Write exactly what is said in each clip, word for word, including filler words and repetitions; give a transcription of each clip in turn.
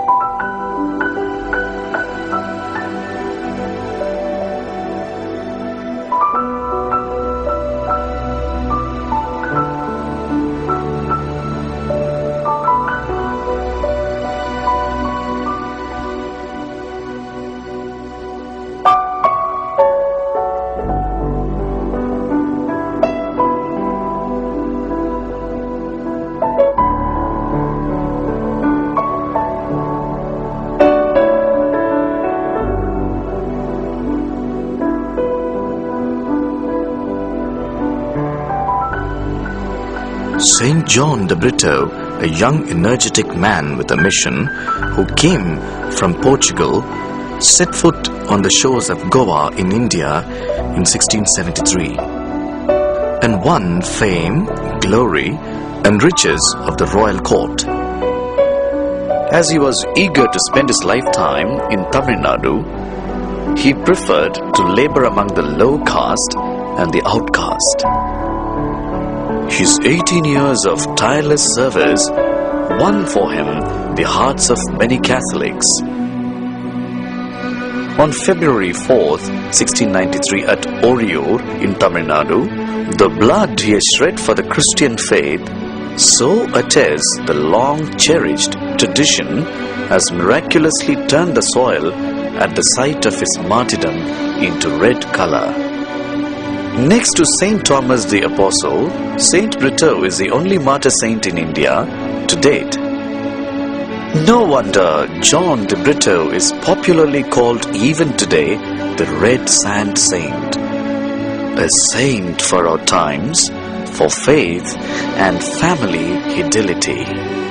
Saint John de Brito, a young energetic man with a mission who came from Portugal, set foot on the shores of Goa in India in sixteen seventy-three and won fame, glory and riches of the royal court. As he was eager to spend his lifetime in Tamil Nadu, he preferred to labor among the low caste and the outcast. His eighteen years of tireless service won for him the hearts of many Catholics. On February fourth, sixteen ninety-three at Oriur in Tamil Nadu, the blood he has shed for the Christian faith so attests the long-cherished tradition has miraculously turned the soil at the site of his martyrdom into red color. Next to Saint Thomas the Apostle, Saint Brito is the only martyr saint in India to date. No wonder John de Brito is popularly called even today the Red Sand Saint. A saint for our times, for faith and family fidelity.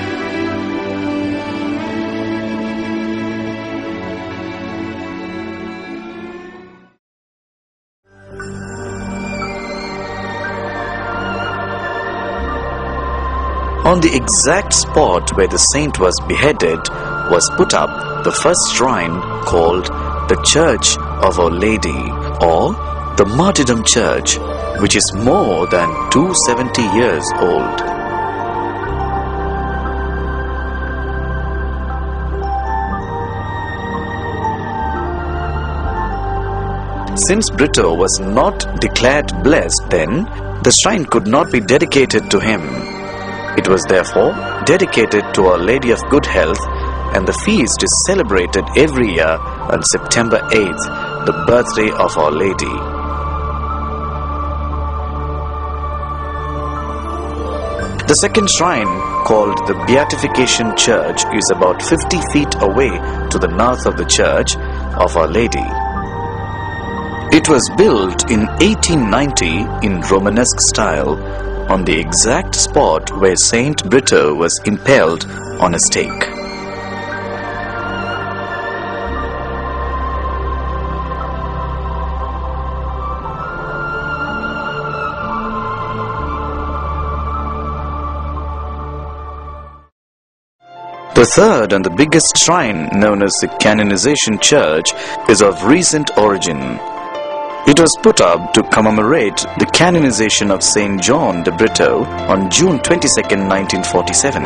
On the exact spot where the saint was beheaded was put up the first shrine called the Church of Our Lady, or the Martyrdom Church, which is more than two hundred seventy years old. Since Brito was not declared blessed then, the shrine could not be dedicated to him. It was therefore dedicated to Our Lady of Good Health, and the feast is celebrated every year on September eighth, the birthday of Our Lady. The second shrine, called the Beatification Church, is about fifty feet away to the north of the Church of Our Lady. It was built in eighteen ninety in Romanesque style, on the exact spot where Saint Brito was impaled on a stake. The third and the biggest shrine, known as the Canonization Church, is of recent origin. It was put up to commemorate the canonization of Saint John de Brito on June twenty-second, nineteen forty-seven.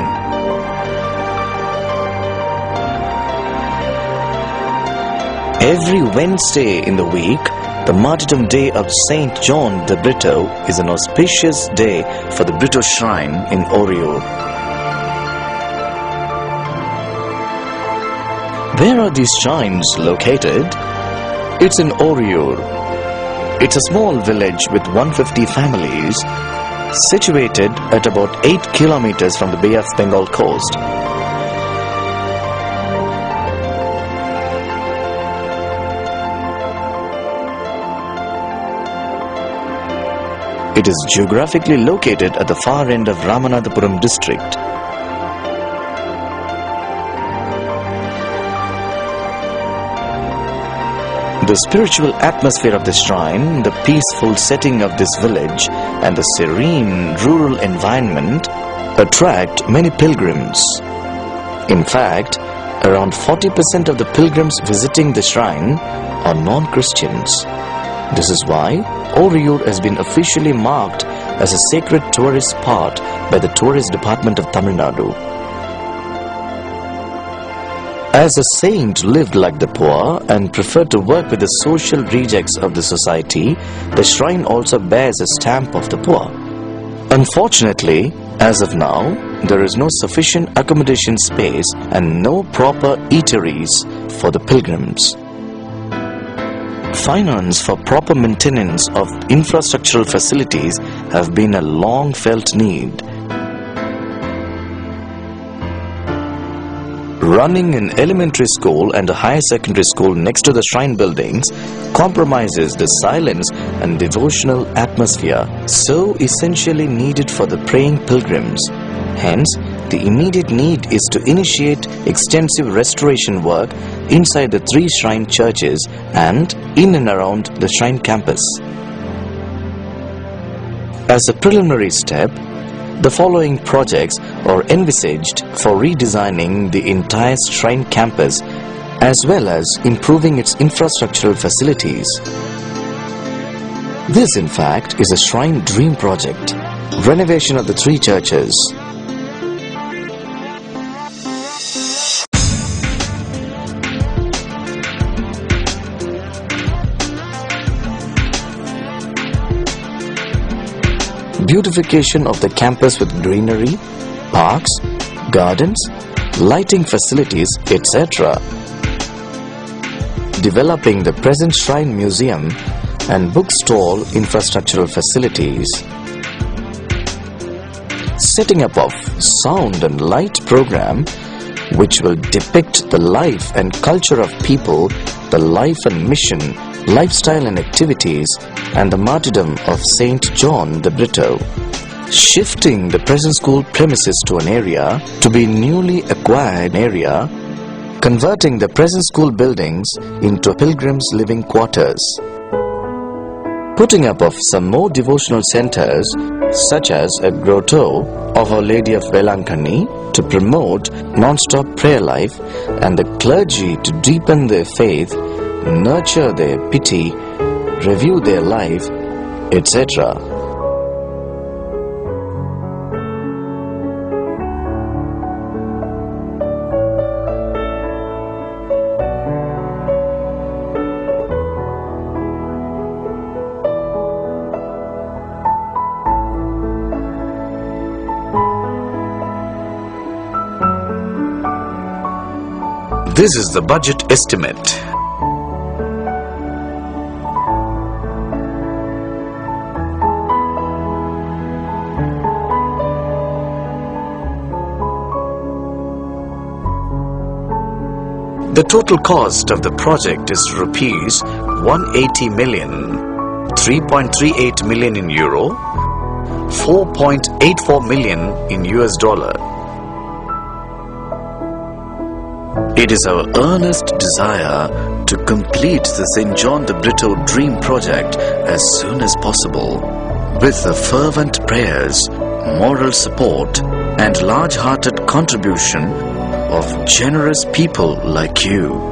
Every Wednesday in the week, the martyrdom day of Saint John de Brito is an auspicious day for the Brito Shrine in Oriur. Where are these shrines located? It's in Oriur. It's a small village with one hundred fifty families, situated at about eight kilometers from the Bay of Bengal coast. It is geographically located at the far end of Ramanathapuram district. The spiritual atmosphere of the shrine, the peaceful setting of this village, and the serene rural environment attract many pilgrims. In fact, around forty percent of the pilgrims visiting the shrine are non-Christians. This is why Oriur has been officially marked as a sacred tourist spot by the Tourist Department of Tamil Nadu. As a saint lived like the poor and preferred to work with the social rejects of the society, the shrine also bears a stamp of the poor. Unfortunately, as of now, there is no sufficient accommodation space and no proper eateries for the pilgrims. Finance for proper maintenance of infrastructural facilities have been a long-felt need. Running an elementary school and a higher secondary school next to the shrine buildings compromises the silence and devotional atmosphere so essentially needed for the praying pilgrims. Hence, the immediate need is to initiate extensive restoration work inside the three shrine churches and in and around the shrine campus. As a preliminary step, the following projects are envisaged for redesigning the entire shrine campus as well as improving its infrastructural facilities. This, in fact, is a shrine dream project. Renovation of the three churches. Beautification of the campus with greenery, parks, gardens, lighting facilities, et cetera. Developing the present shrine museum and bookstall infrastructural facilities. Setting up of sound and light program which will depict the life and culture of people, the life and mission, lifestyle and activities, and the martyrdom of Saint John de Brito. Shifting the present school premises to an area to be newly acquired area, converting the present school buildings into pilgrims' living quarters. Putting up of some more devotional centers such as a grotto of Our Lady of Velankani to promote non-stop prayer life and the clergy to deepen their faith, nurture their pity, review their life, et cetera. This is the budget estimate. The total cost of the project is rupees one hundred eighty million, three point three eight million in euro, four point eight four million in U S dollar. It is our earnest desire to complete the Saint John de Brito Dream Project as soon as possible, with the fervent prayers, moral support, and large-hearted contribution of generous people like you.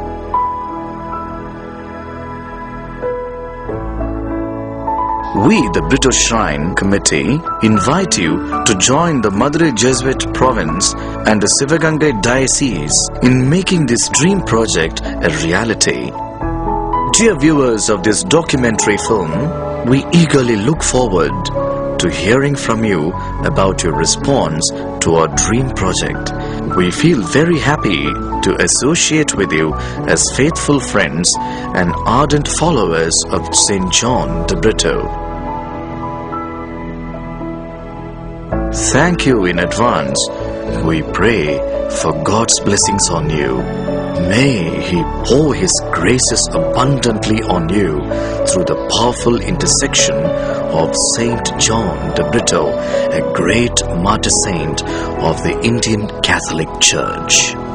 We, the Brito Shrine Committee, invite you to join the Madurai Jesuit Province and the Sivagangai Diocese in making this dream project a reality. Dear viewers of this documentary film, we eagerly look forward to hearing from you about your response to our dream project. We feel very happy to associate with you as faithful friends and ardent followers of Saint John de Brito. Thank you in advance. We pray for God's blessings on you. May He pour His graces abundantly on you through the powerful intercession of Saint John de Brito, a great martyr saint of the Indian Catholic Church.